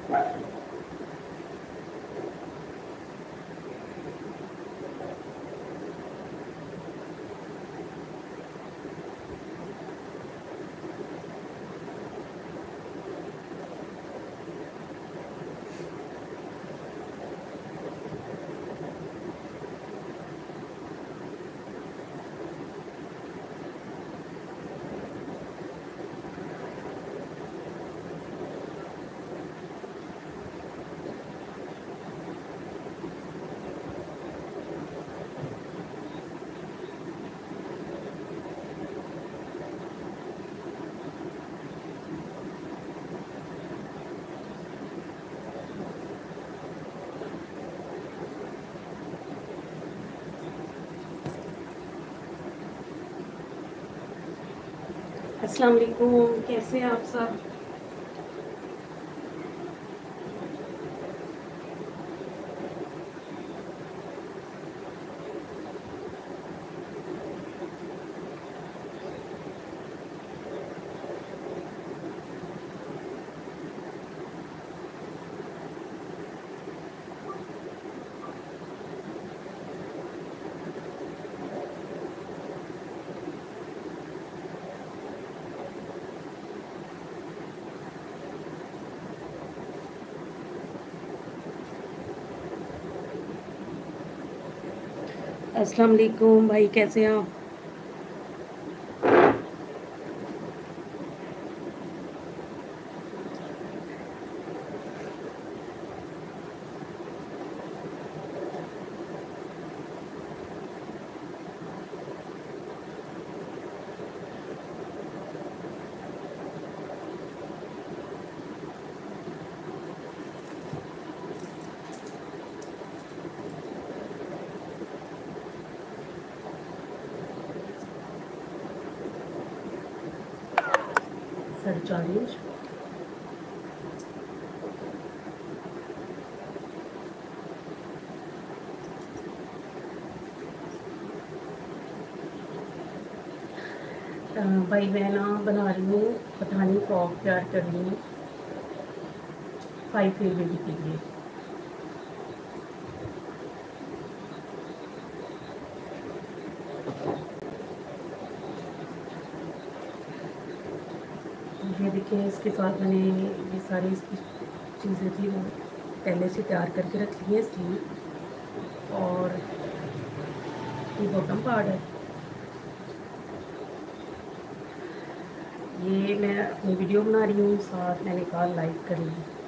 अस्सलाम वालेकुम, कैसे हैं आप सब। अस्सलाम वालेकुम भाई, कैसे हैं आप। सर 40 भाई मैं ना बना रही हूँ पठानी फ्रॉक तैयार कर रही हूँ 5 ईयर बेबी के लिए। ये देखिए, इसके साथ मैंने ये सारी इसकी चीज़ें थी वो पहले से तैयार करके रख ली है स्लीव, और ये बॉटम पार्ट है। ये मैं अपनी वीडियो बना रही हूँ, साथ मैंने कहा लाइक कर ली।